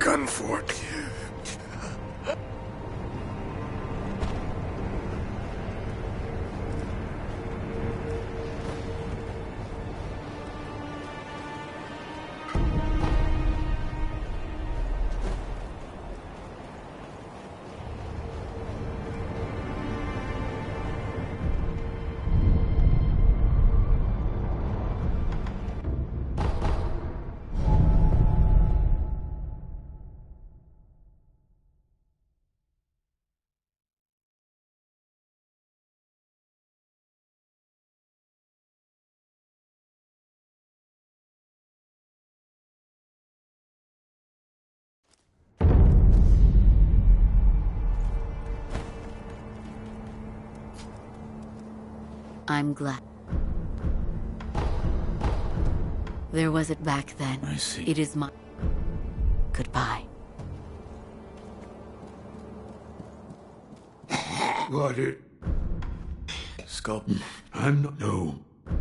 Gunfort. I'm glad. There was it back then. I see. It is my... Goodbye. What it... Skull. I'm not... No.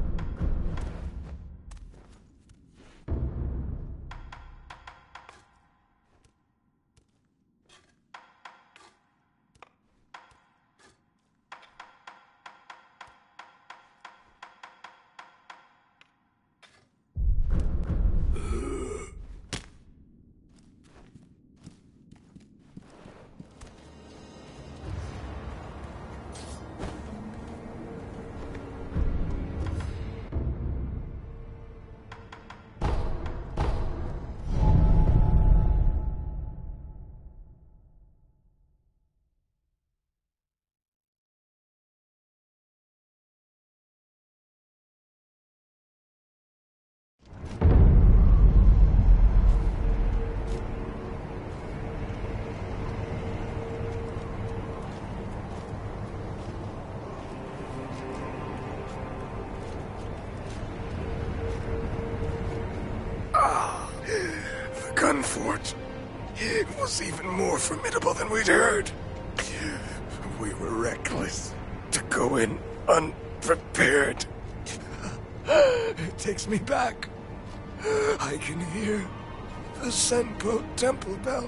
Gunfort. It was even more formidable than we'd heard. We were reckless to go in unprepared. It takes me back. I can hear the Senpo temple bell.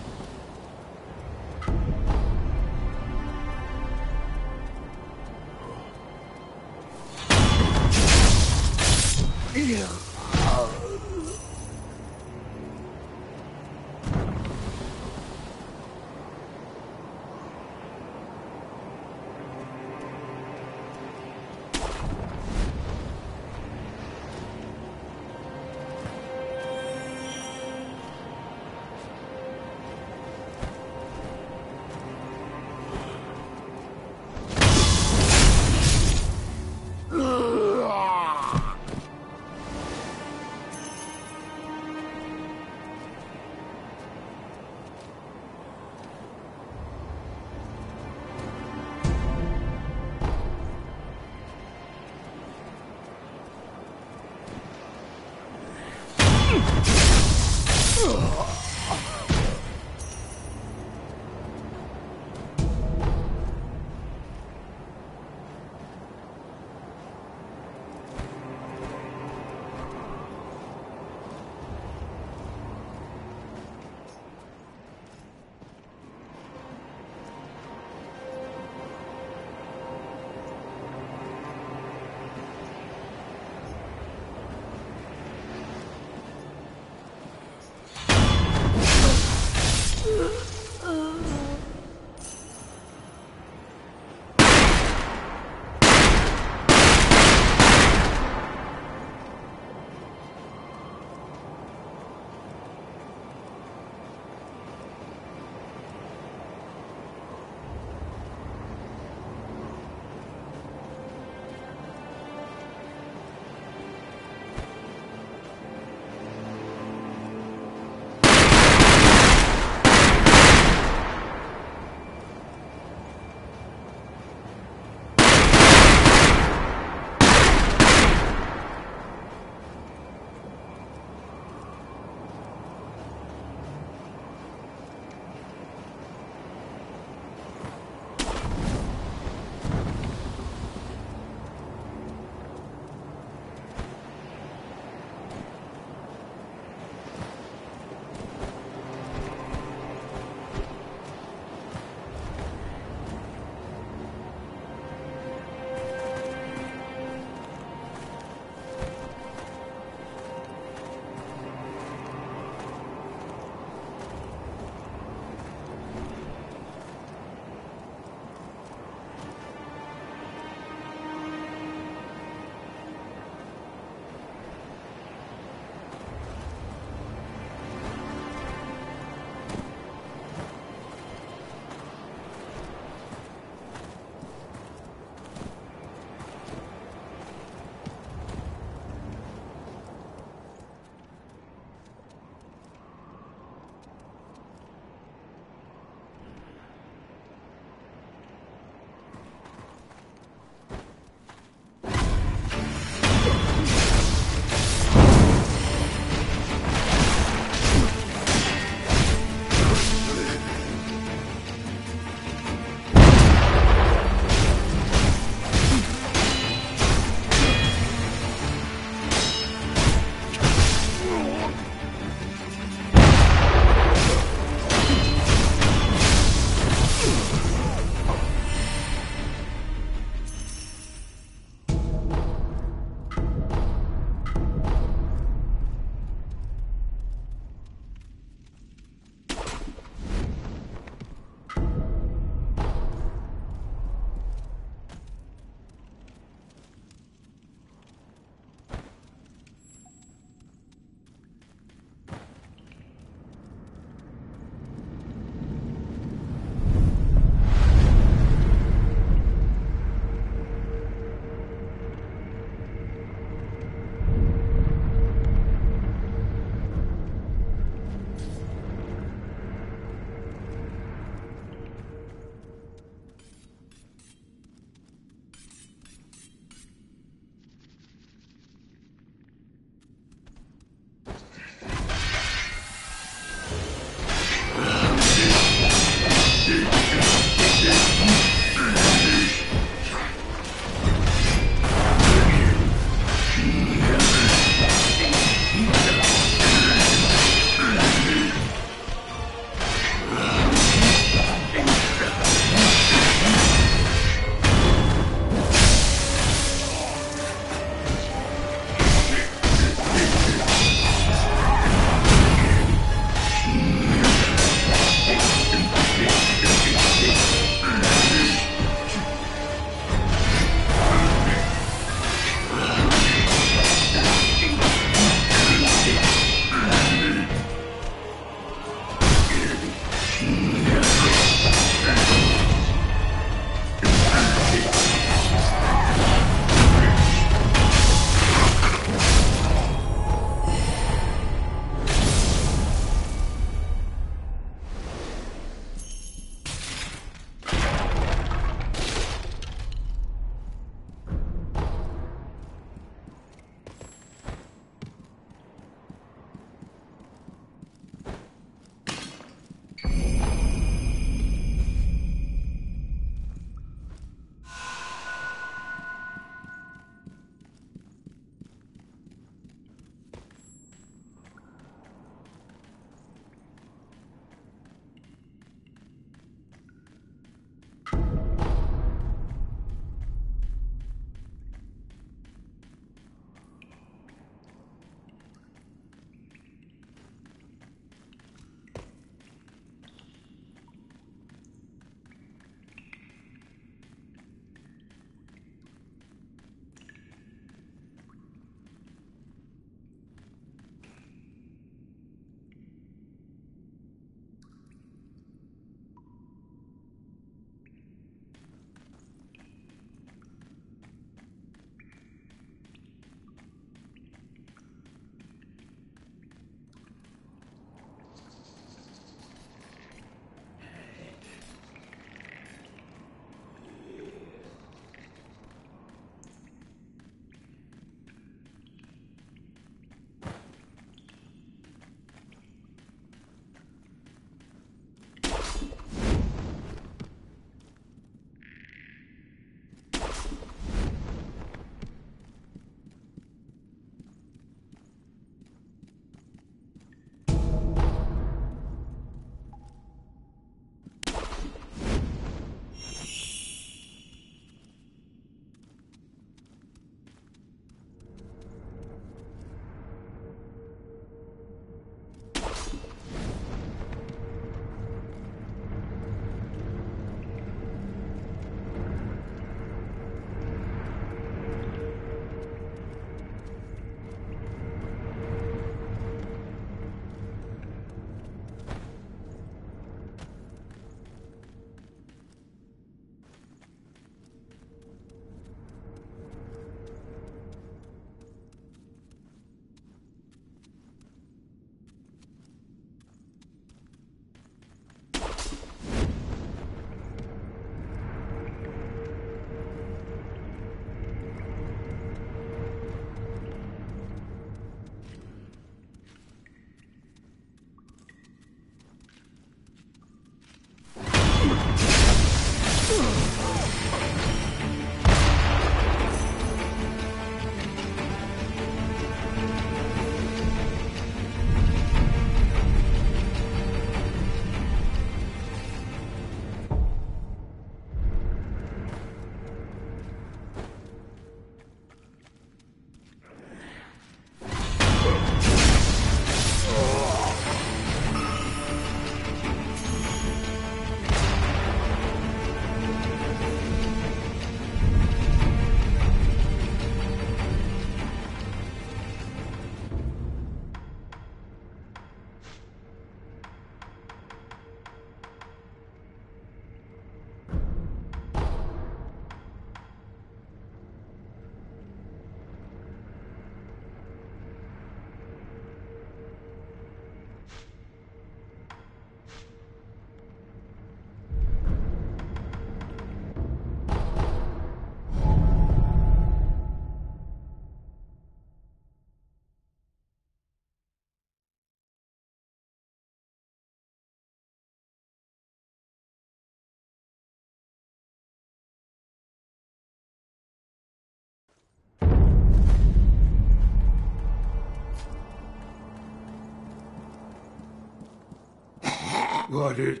What is...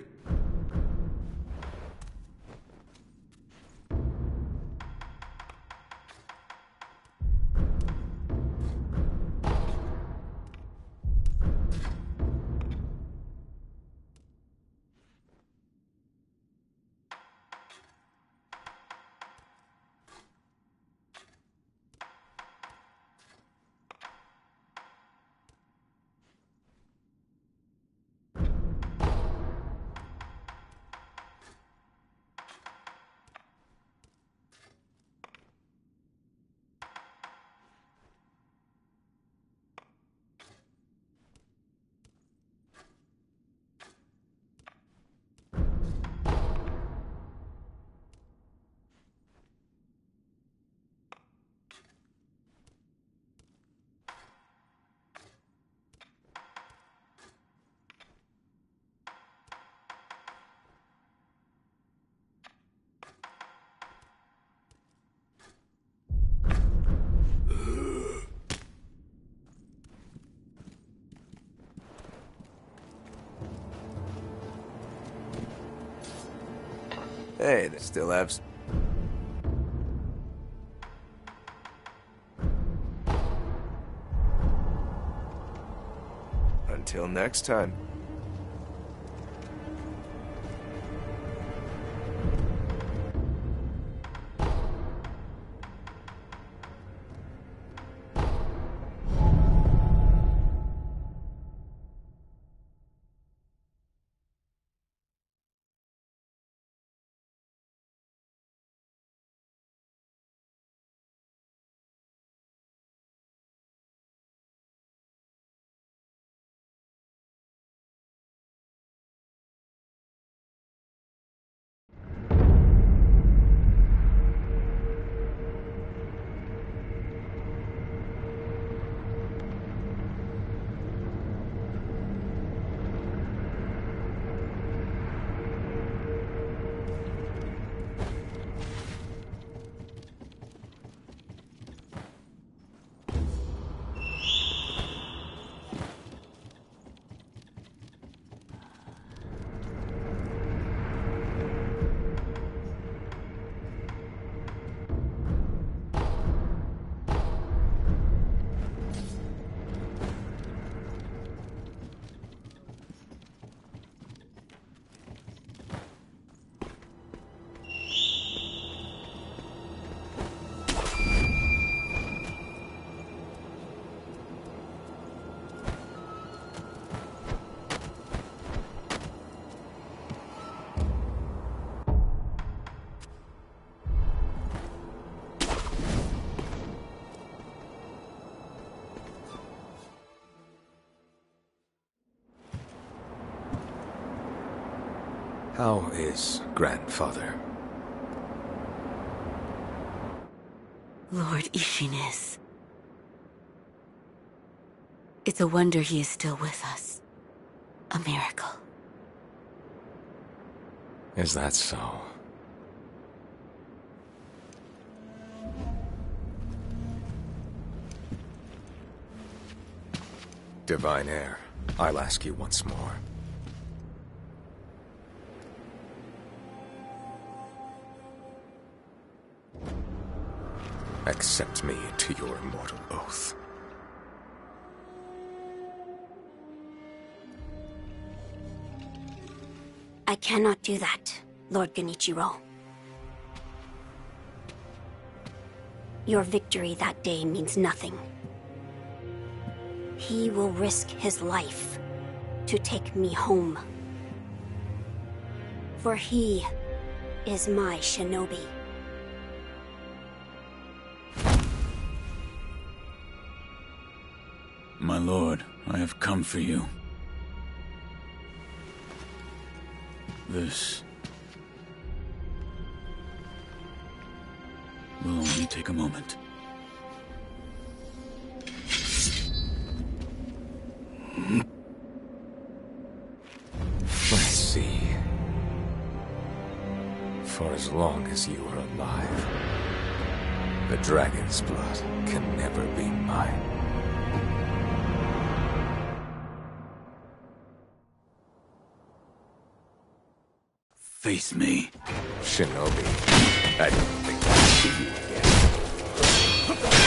Hey, they still have... Until next time. How is grandfather? Lord Ishinis. It's a wonder he is still with us. A miracle. Is that so? Divine Heir, I'll ask you once more. Accept me to your immortal oath. I cannot do that, Lord Genichiro. Your victory that day means nothing. He will risk his life to take me home. For he is my shinobi. My lord, I have come for you. This will only take a moment. Let's see. For as long as you are alive, the dragon's blood can never be mine. Face me. Shinobi, I don't think I'll see you again.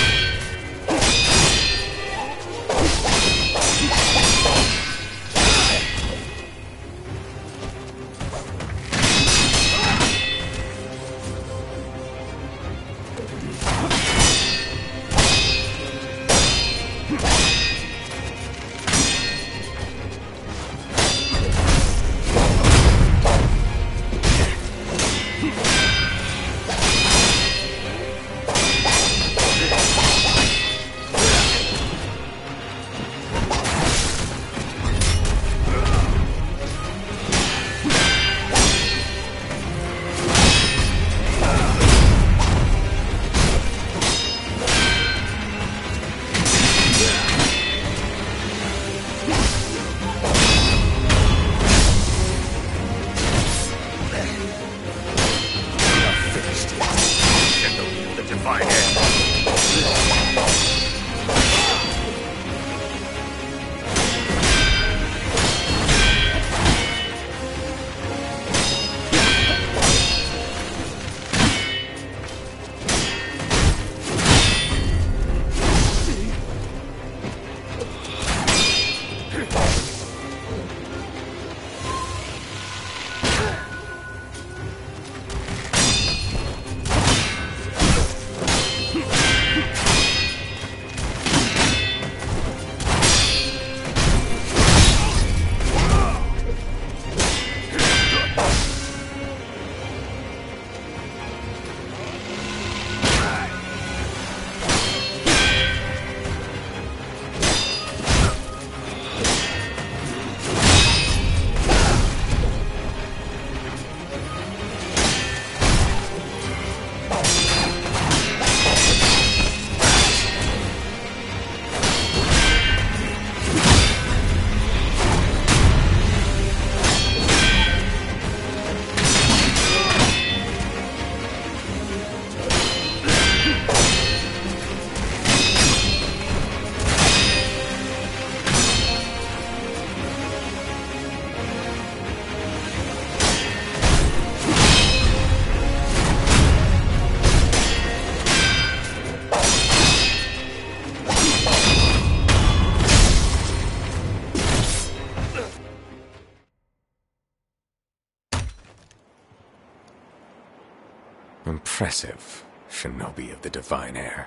Impressive, Shinobi of the Divine Heir.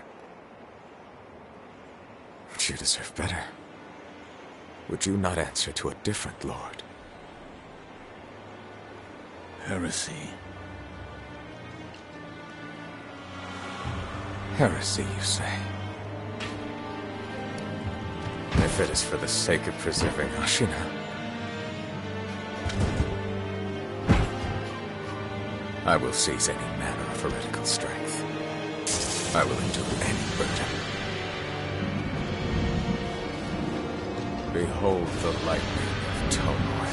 But you deserve better. Would you not answer to a different lord? Heresy. Heresy, you say? If it is for the sake of preserving Ashina, I will seize any manner of heretical strength. I will endure any burden. Behold the lightning of Tomoe.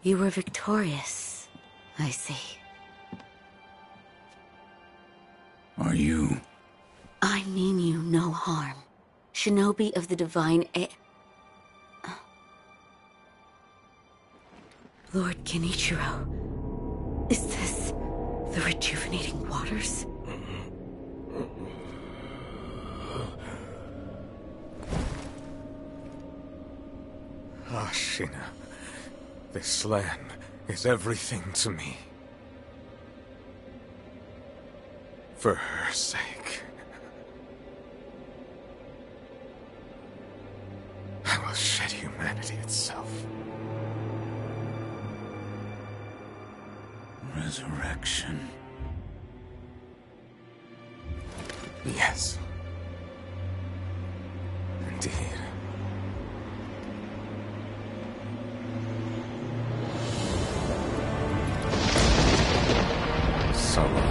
You were victorious, I see. Are you? I mean you no harm. Shinobi of the Divine Lord Genichiro, is this the rejuvenating waters? Ashina, this land is everything to me. For her sake, I will shed humanity itself. Resurrection. Yes. Indeed. Solo.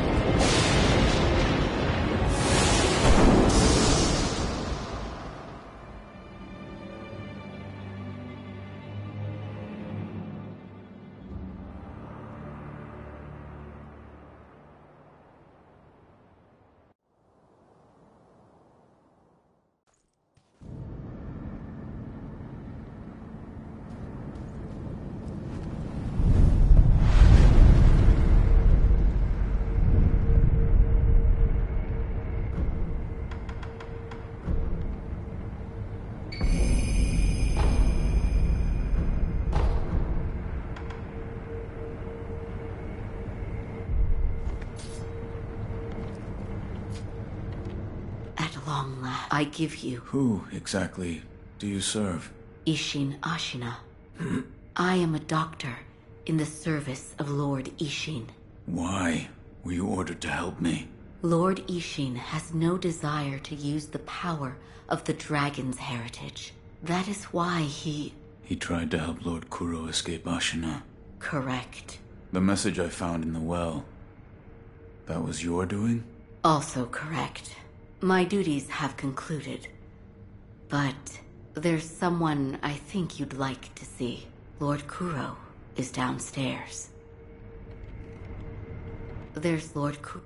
Long last, I give you Who exactly do you serve? Isshin Ashina. I am a doctor in the service of Lord Isshin. Why were you ordered to help me? Lord Isshin has no desire to use the power of the dragon's heritage. That is why he... He tried to help Lord Kuro escape Ashina. Correct. The message I found in the well, that was your doing? Also correct. My duties have concluded. But there's someone I think you'd like to see. Lord Kuro is downstairs. There's Lord Kuro.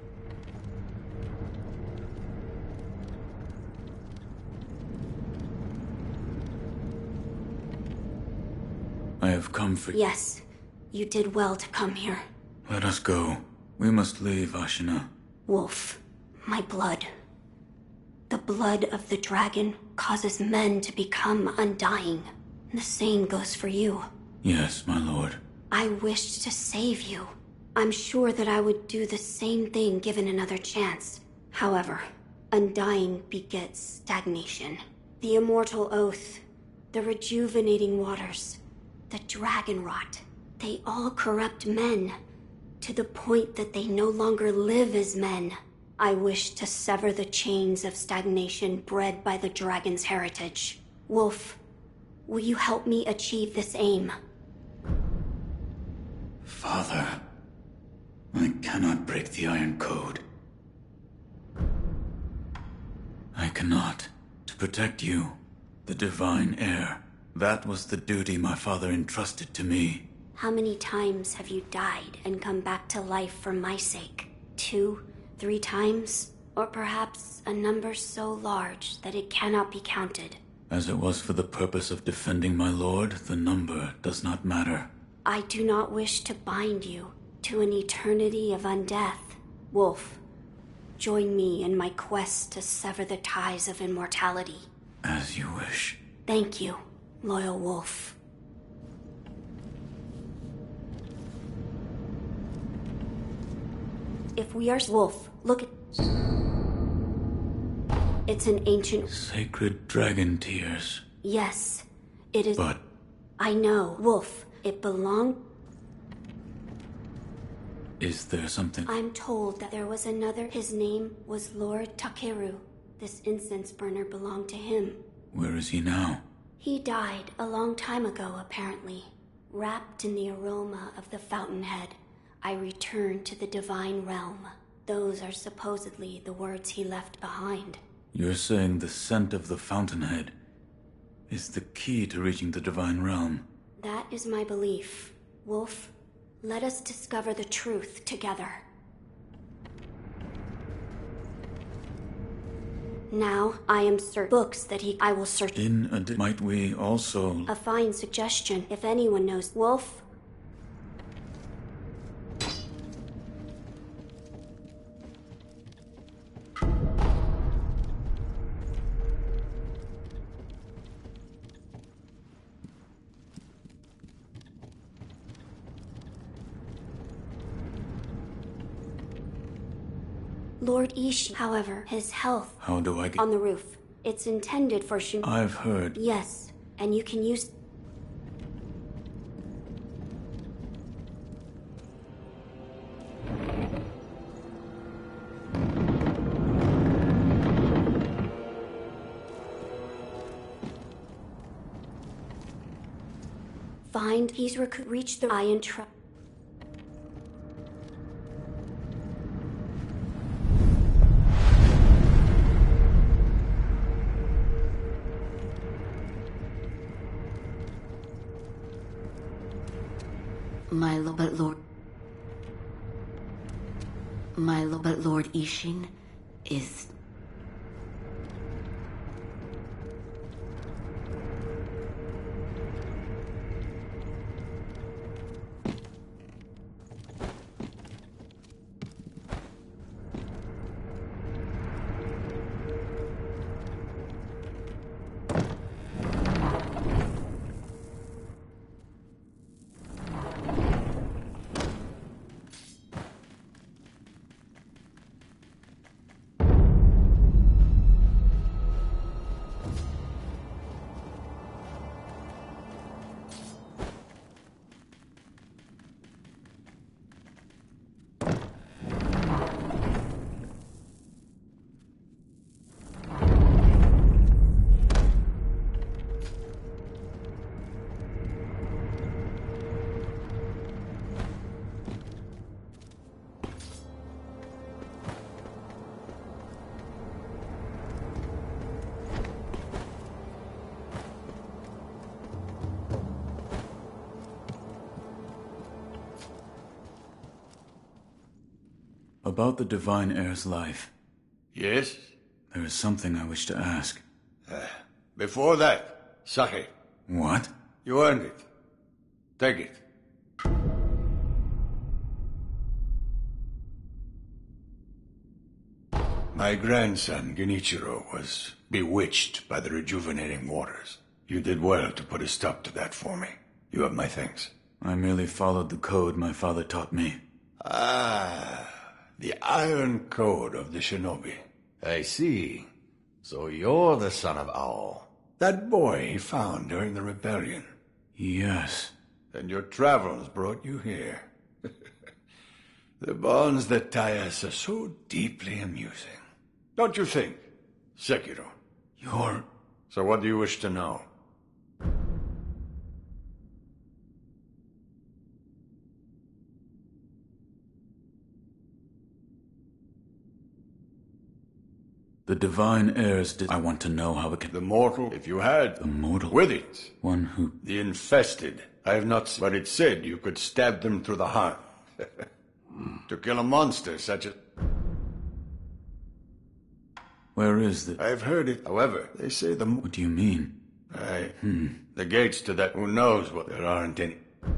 I have come for... Yes, you did well to come here. Let us go. We must leave Ashina. Wolf, my blood. The blood of the dragon causes men to become undying. The same goes for you. Yes, my lord. I wished to save you. I'm sure that I would do the same thing given another chance. However, undying begets stagnation. The immortal oath, the rejuvenating waters, the dragon rot, they all corrupt men, to the point that they no longer live as men. I wish to sever the chains of stagnation bred by the dragon's heritage. Wolf, will you help me achieve this aim? Father, I cannot break the Iron Code. I cannot. To protect you, the Divine Heir. That was the duty my father entrusted to me. How many times have you died and come back to life for my sake? 2, 3 times? Or perhaps a number so large that it cannot be counted? As it was for the purpose of defending my lord, the number does not matter. I do not wish to bind you to an eternity of undeath. Wolf, join me in my quest to sever the ties of immortality. As you wish. Thank you, loyal wolf. If we are wolf, look at... It's an ancient... Sacred dragon tears. Yes, it is... But... I know, wolf. It belonged... Is there something... I'm told that there was another... His name was Lord Takeru. This incense burner belonged to him. Where is he now? He died a long time ago, apparently. Wrapped in the aroma of the fountainhead, I returned to the divine realm. Those are supposedly the words he left behind. You're saying the scent of the fountainhead is the key to reaching the divine realm? That is my belief. Wolf, let us discover the truth together. Now, I am certain books that I will search. Might we also... A fine suggestion, if anyone knows. Wolf? Lord Ishi, however, his health... How do I get... On the roof. It's intended for I've heard... Yes, and you can use... Find he's reach the Iron Trap. But Lord Ishin is... About the Divine Heir's life. Yes? There is something I wish to ask. Before that, sake. What? You earned it. Take it. My grandson, Genichiro, was bewitched by the rejuvenating waters. You did well to put a stop to that for me. You have my thanks. I merely followed the code my father taught me. Ah, the Iron Code of the Shinobi. I see. So you're the son of Owl. That boy he found during the rebellion. Yes. And your travels brought you here. The bonds that tie us are so deeply amusing. Don't you think, Sekiro? You're... So what do you wish to know? The Divine Heirs I want to know how it can... The mortal, if you had... The mortal? With it. One who... The infested. I have not seen... But it said you could stab them through the heart. To kill a monster such as... Where is the... I've heard it. However, they say the... What do you mean? The gates to that... Who knows what... There aren't any...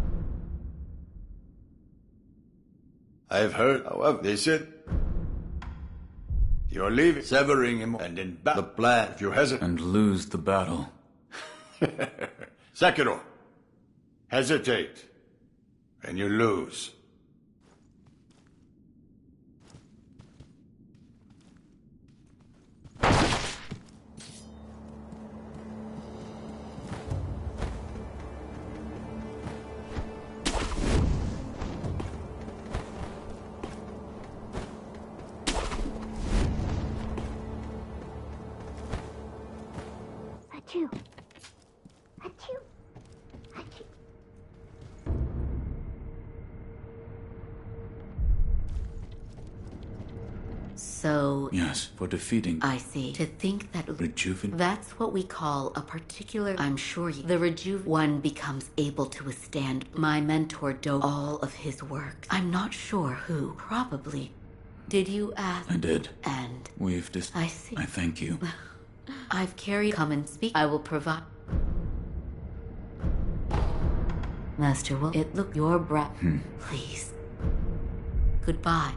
I've heard... However, they said... You're leaving, severing him, and in battle. The plan, if you hesitate... And lose the battle. Sekiro, hesitate, and you lose. Achoo. Achoo. Achoo. So... Yes, for defeating... I see. To think that... Rejuven... That's what we call a particular... I'm sure you... The one becomes able to withstand my mentor all of his work. I'm not sure who. Probably. Did you ask? I did. And... I see. I thank you. I've carried... Come and speak. I will provide... Master Wolf, it look your breath. Please. Goodbye.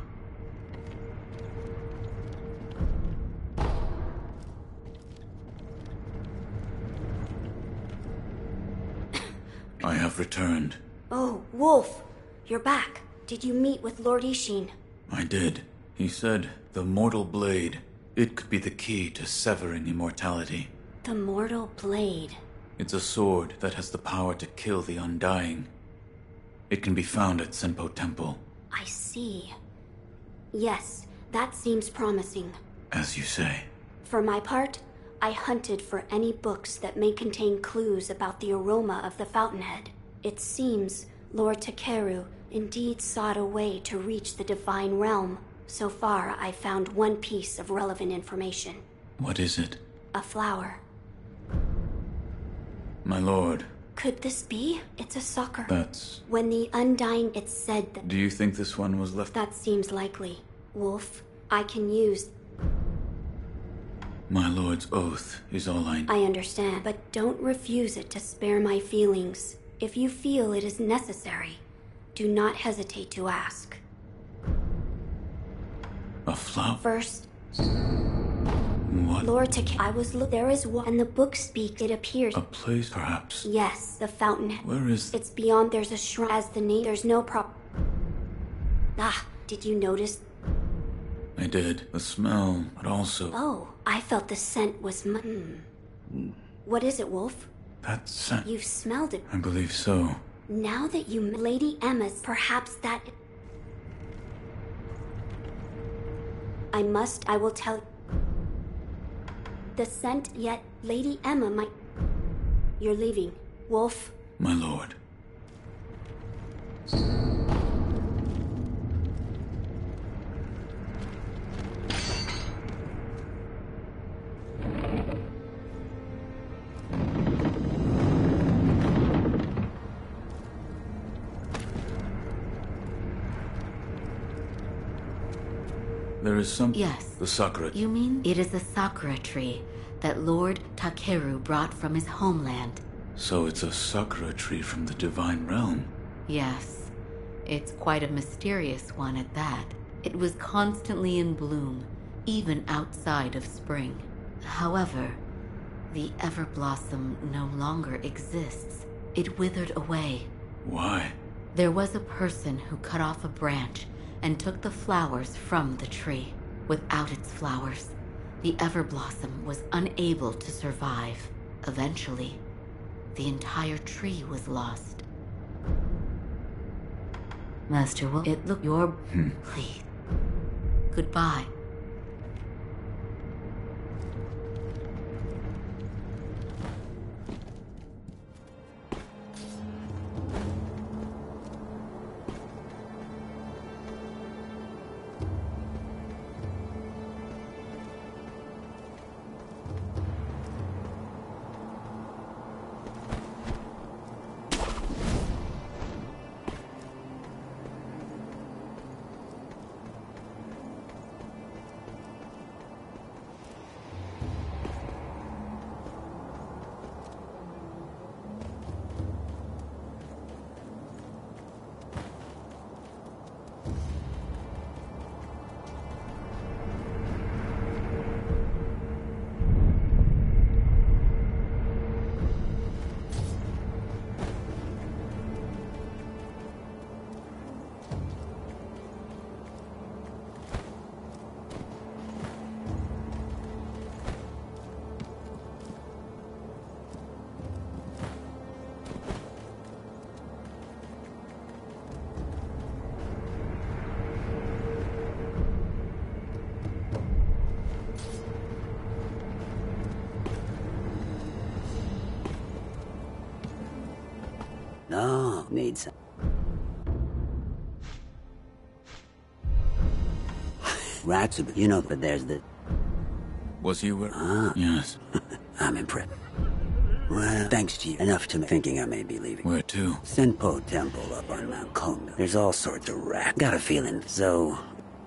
I have returned. Oh, Wolf! You're back. Did you meet with Lord Ishin? I did. He said the Mortal Blade. It could be the key to severing immortality. The Mortal Blade. It's a sword that has the power to kill the Undying. It can be found at Senpo Temple. I see. Yes, that seems promising. As you say. For my part, I hunted for any books that may contain clues about the aroma of the Fountainhead. It seems Lord Takeru indeed sought a way to reach the Divine Realm. So far, I found one piece of relevant information. What is it? A flower. My lord. Could this be? It's a sucker. That's... When the Undying, it's said that... Do you think this one was left... That seems likely. Wolf, I can use... My lord's oath is all I... I understand, but don't refuse it to spare my feelings. If you feel it is necessary, do not hesitate to ask. A flower? First... What? Lord Takeru, there is one, and the book speaks, it appears... A place, perhaps? Yes, the Fountainhead. Where is... It's beyond, there's a shrine, as the name, there's no did you notice? I did. The smell, but also... Oh, I felt the scent was What is it, Wolf? That scent... You've smelled it. I believe so. Now that you... Lady Emma's, perhaps that... I will tell... The scent, yet Lady Emma might... You're leaving, Wolf. My lord. There is some... Yes. The sakura... You mean? It is a sakura tree that Lord Takeru brought from his homeland. So it's a sakura tree from the Divine Realm? Yes. It's quite a mysterious one at that. It was constantly in bloom, even outside of spring. However, the Everblossom no longer exists. It withered away. Why? There was a person who cut off a branch and took the flowers from the tree. Without its flowers, the Everblossom was unable to survive. Eventually, the entire tree was lost. Master Wolf, it look your... Please. Goodbye. No, need some. Ratsubu, you know, but there's the... Was he where? Yes. I'm impressed. Well, thanks to you. Enough to me thinking I may be leaving. Where to? Senpo Temple up on Mount Kondo. There's all sorts of rats. Got a feeling, so...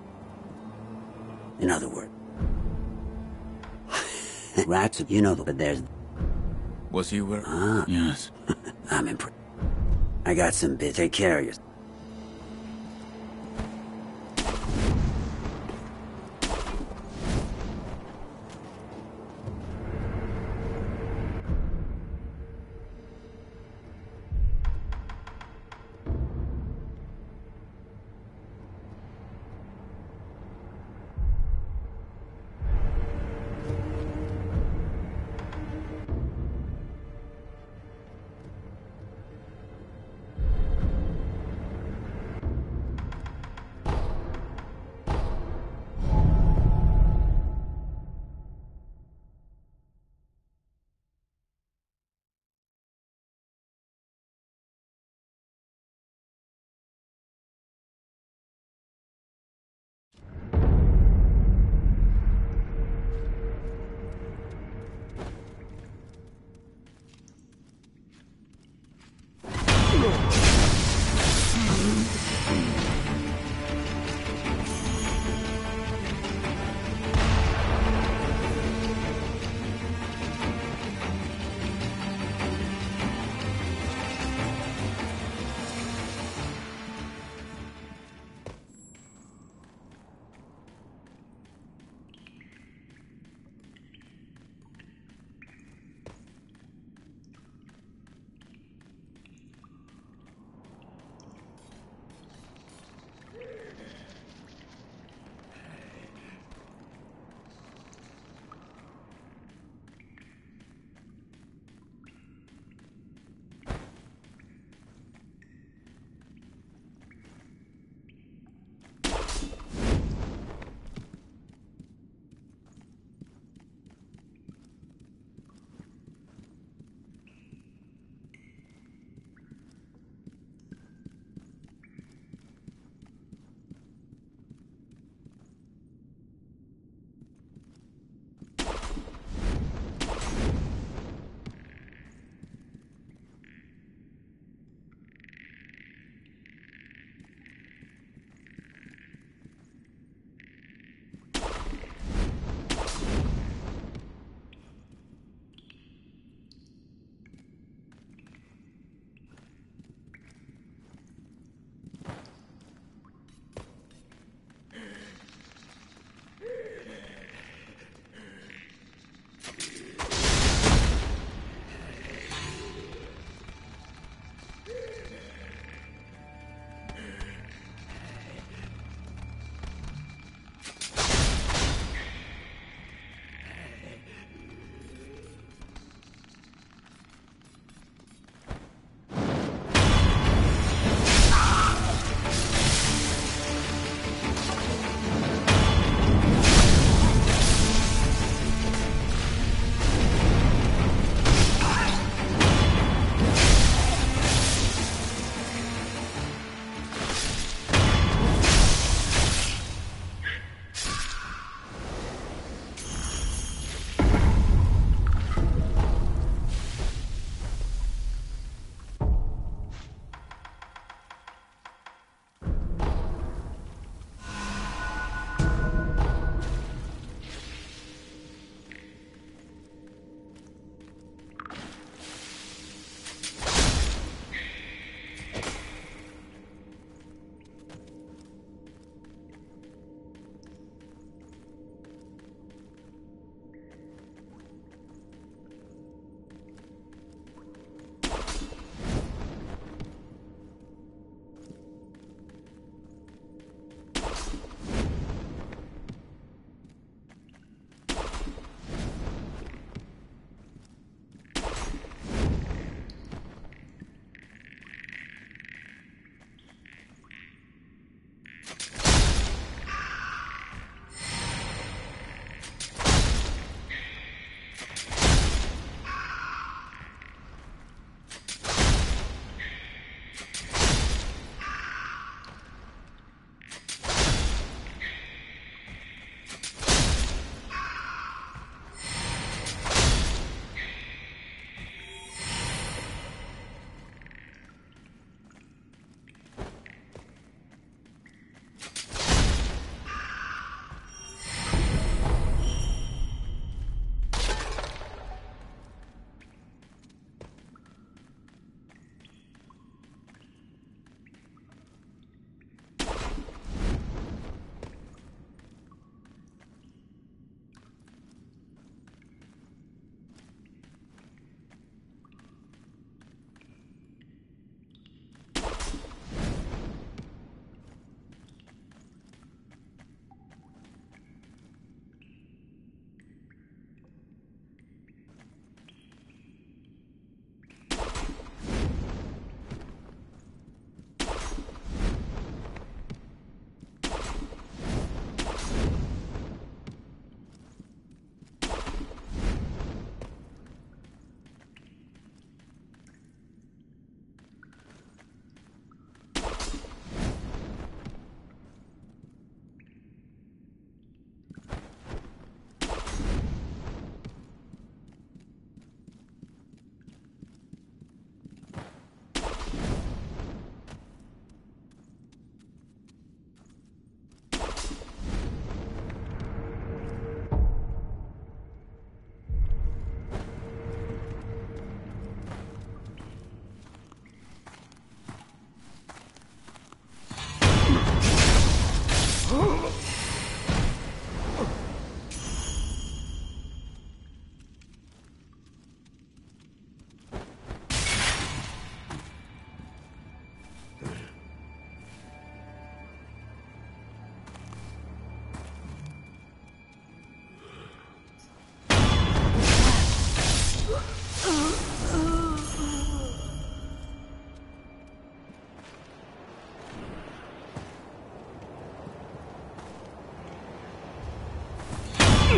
In other words... Ratsubu, you know, but there's... Was he where? Yes. I'm impressed. I got some bits. Take care of yourself.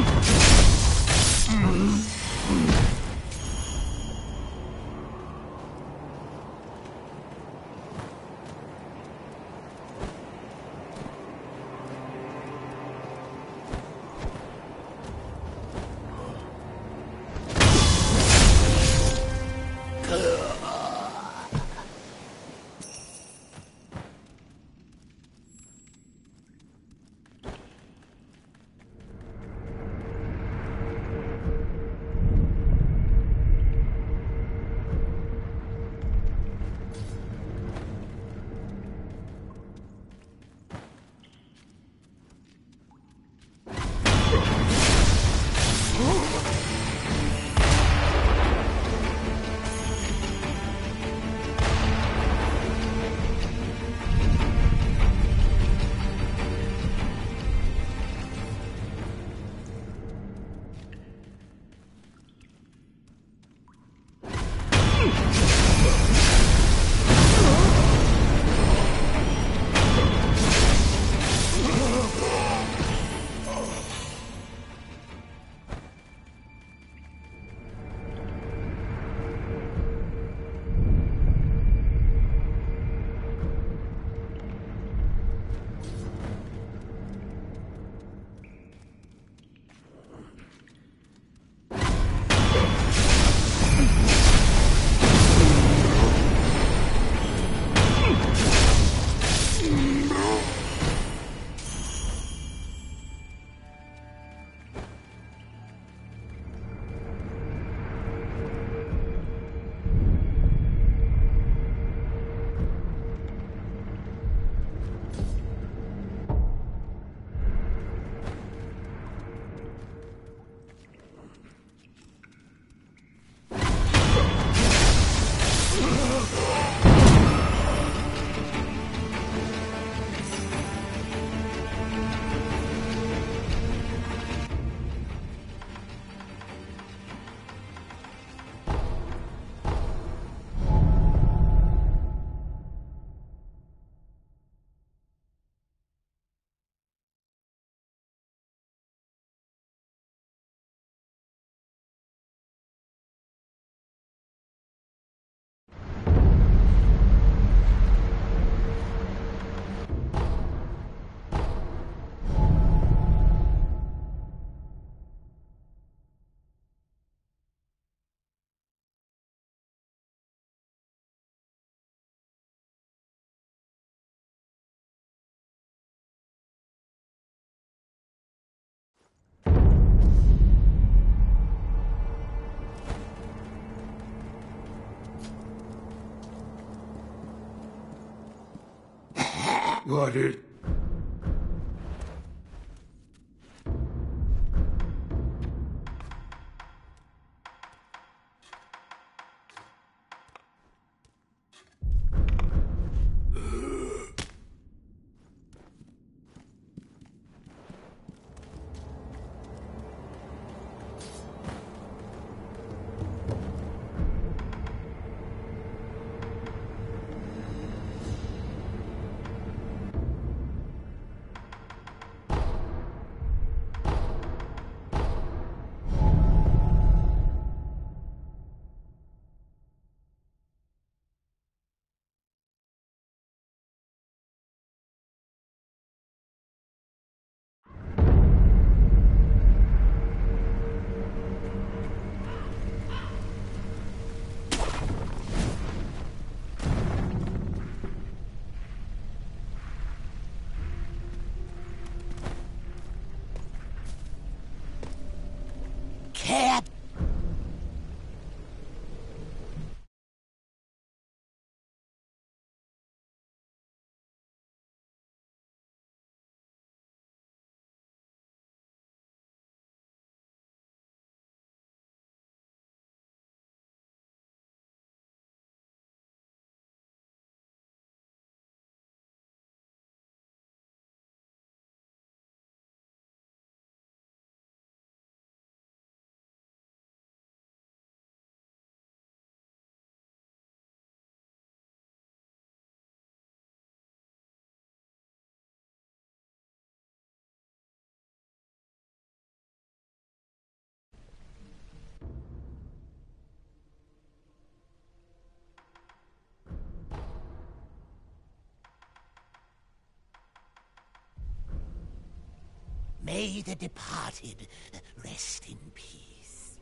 What is... May the departed rest in peace.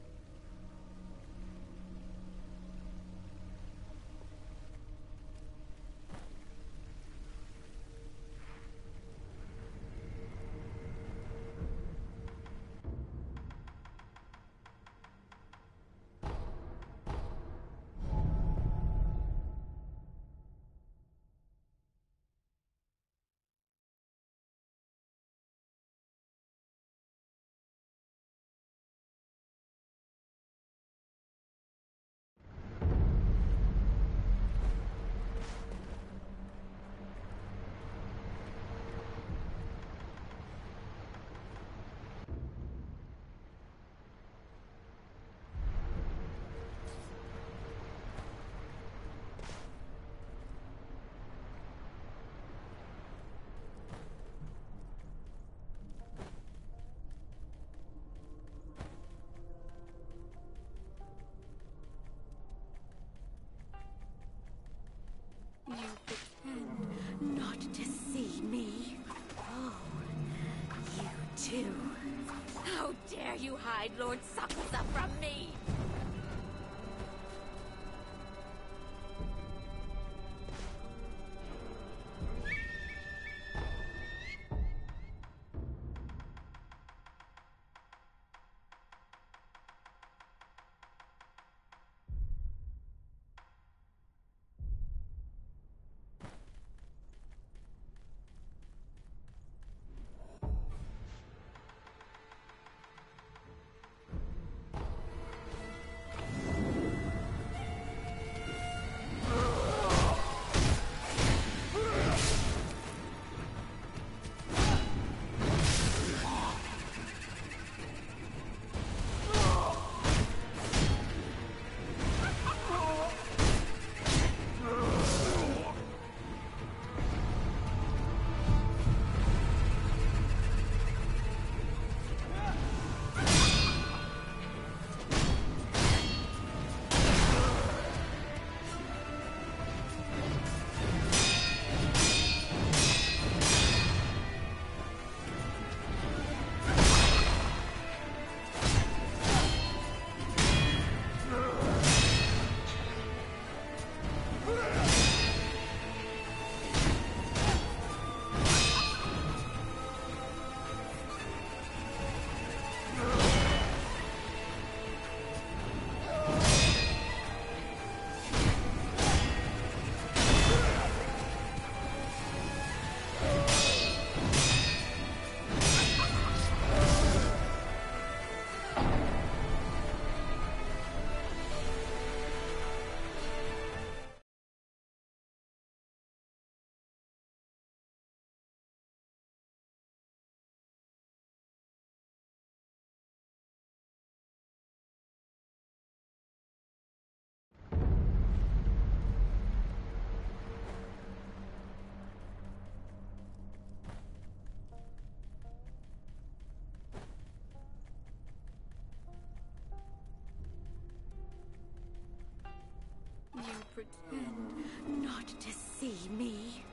You pretend not to see me. Oh, you too. How dare you hide Lord Sakusa from me? You pretend not to see me.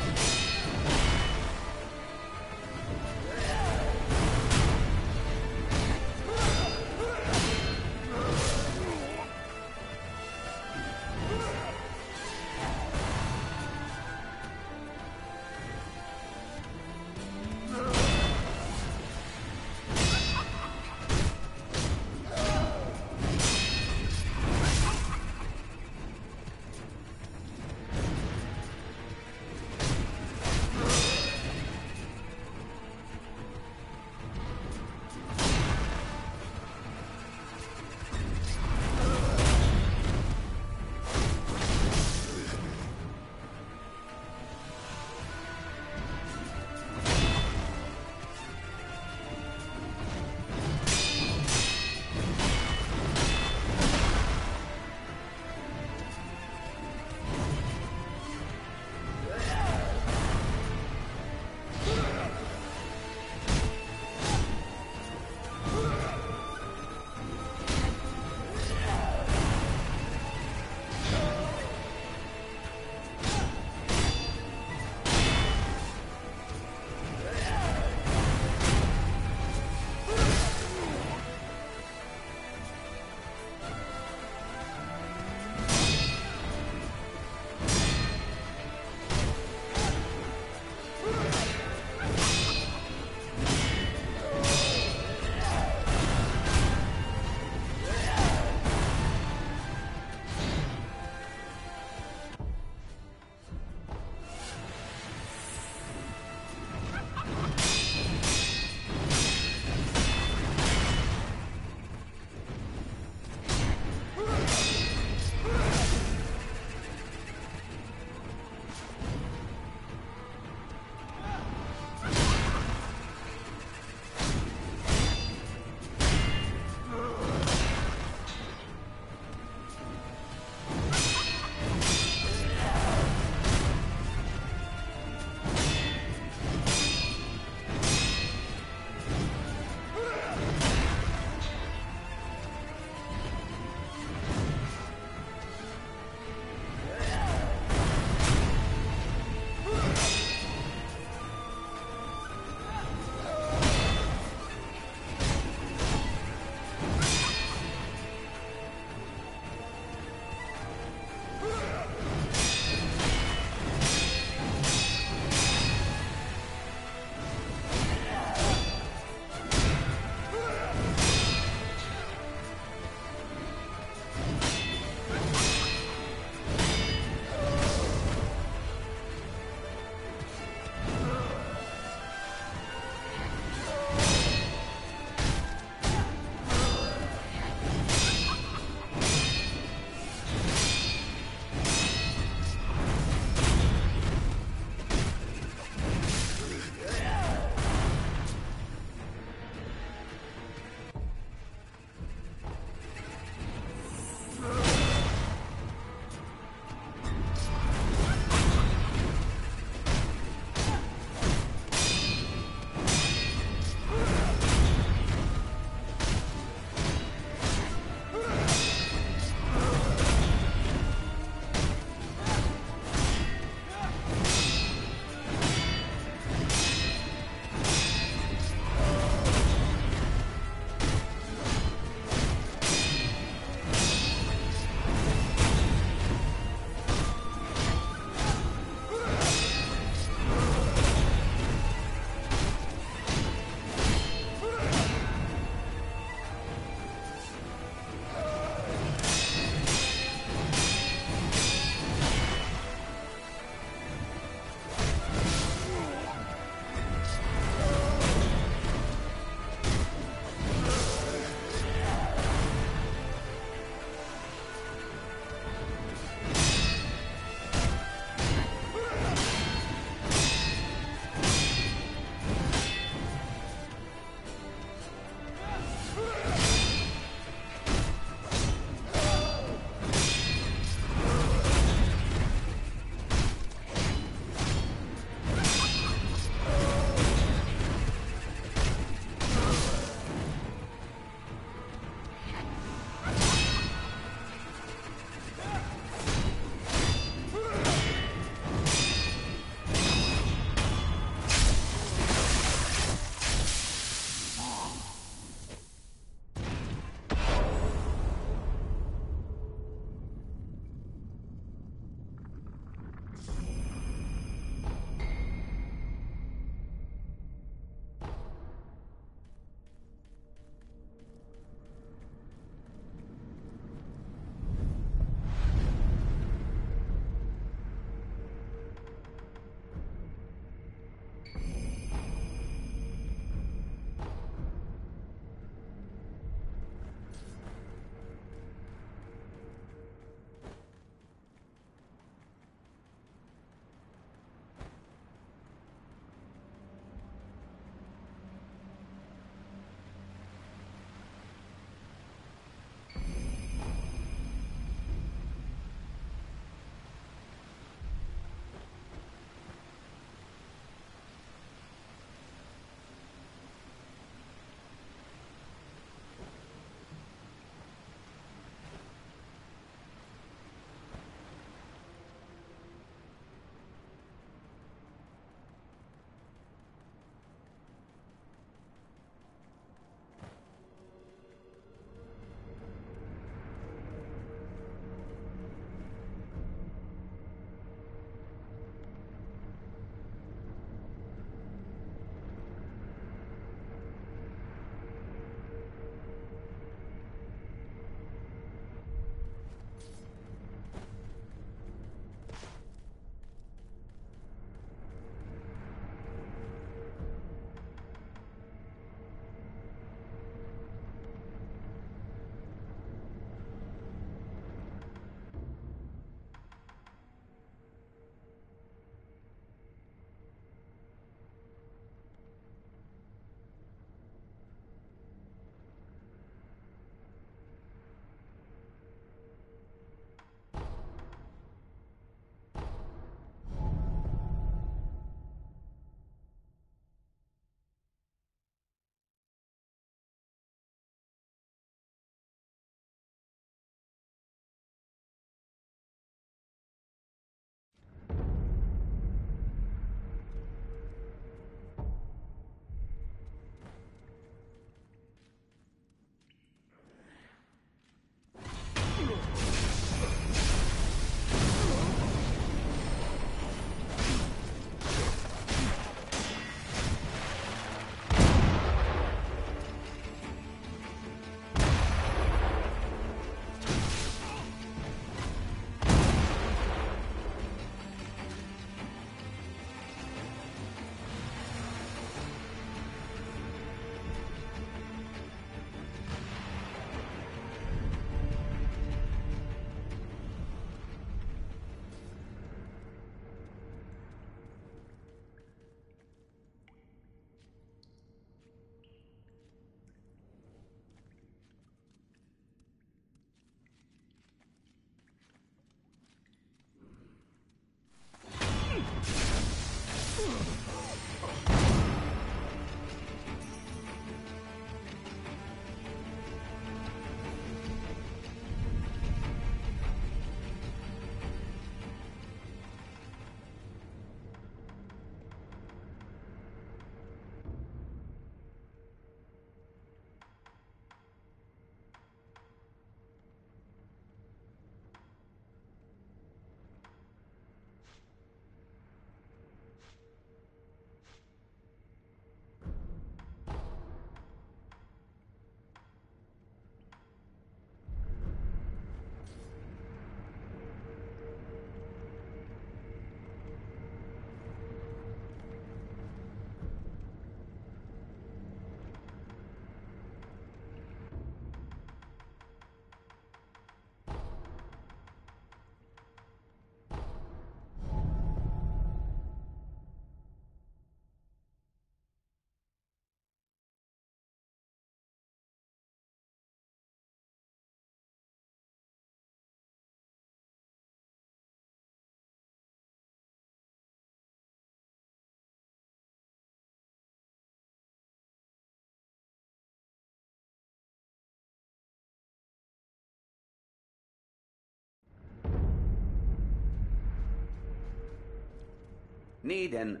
need an...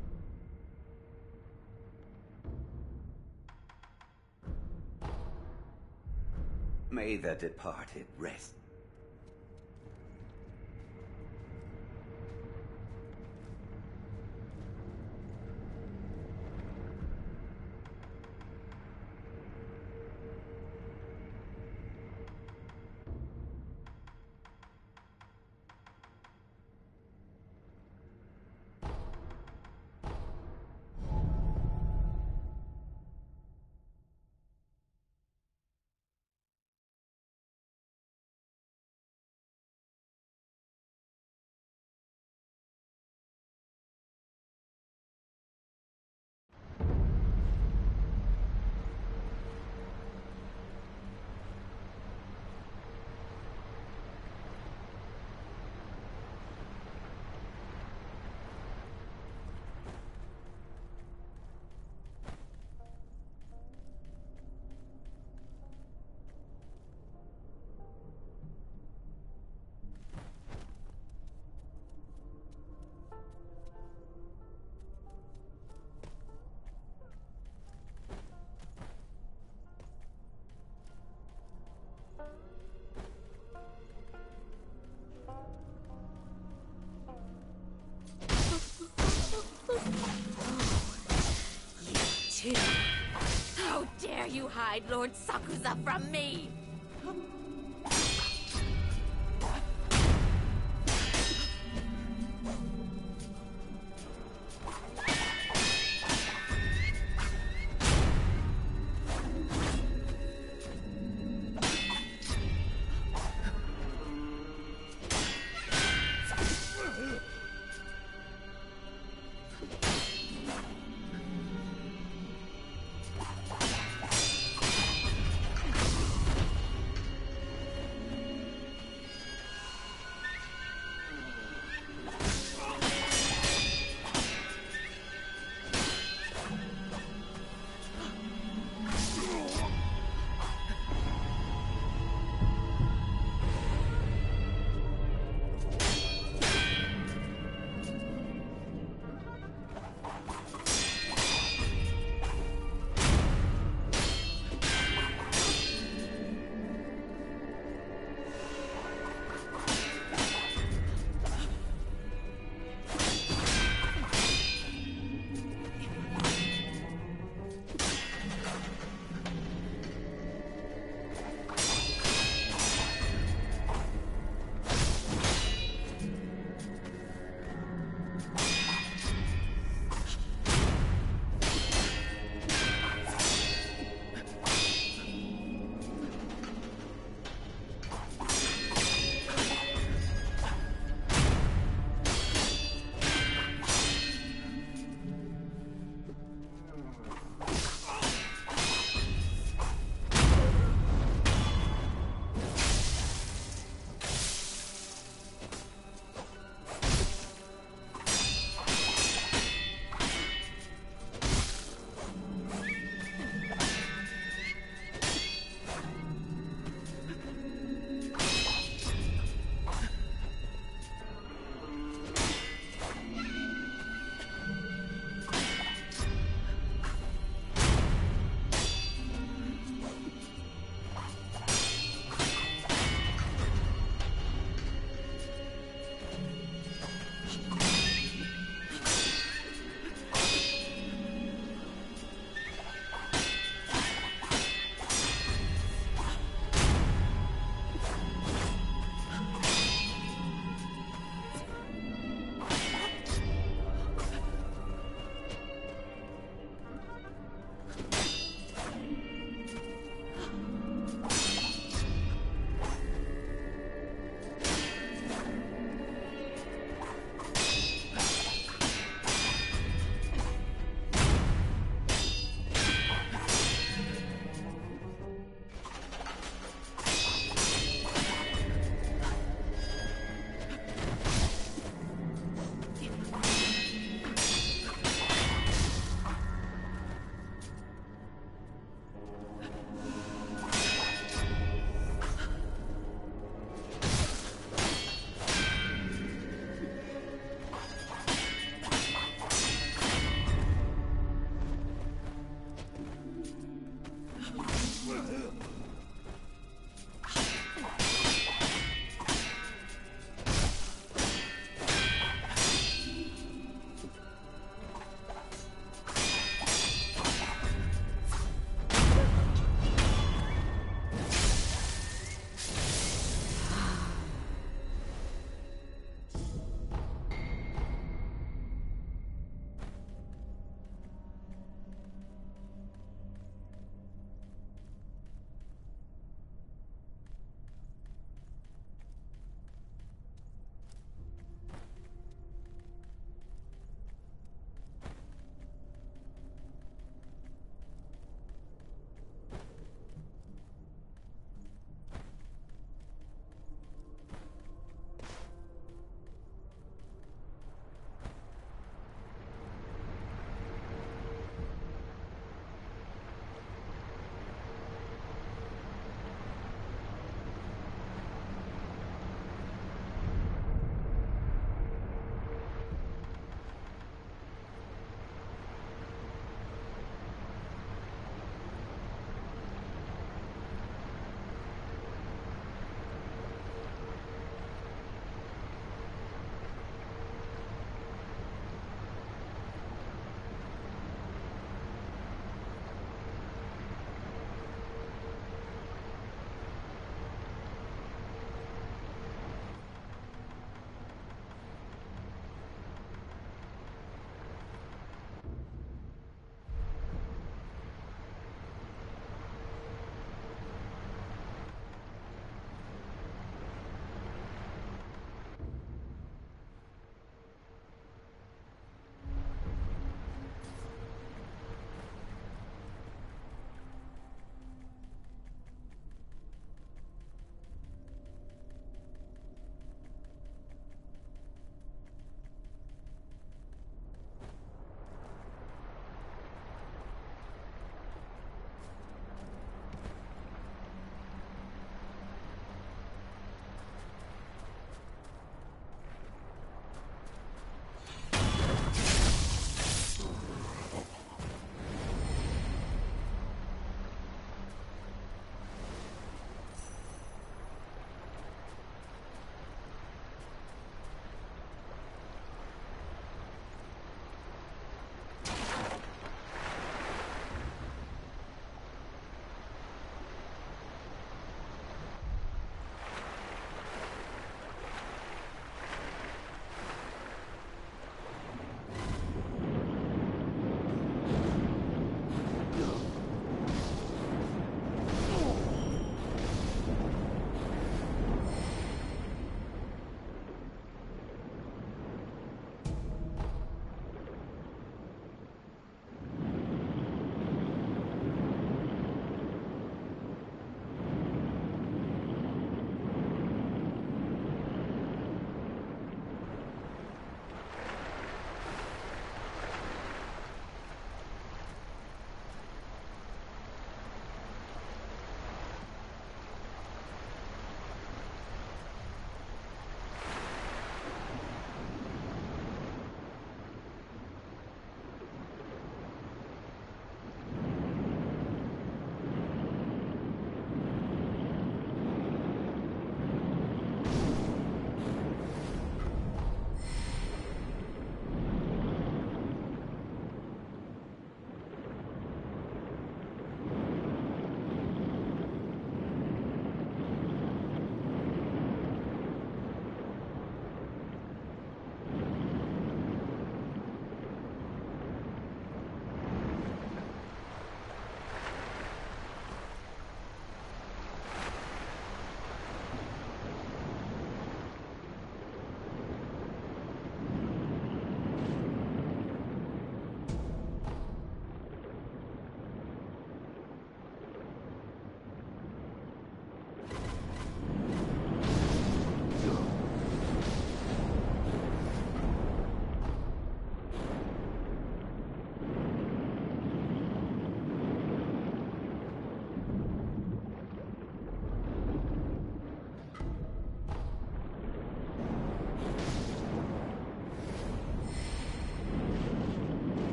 May the departed rest. How dare you hide Lord Sakuza from me?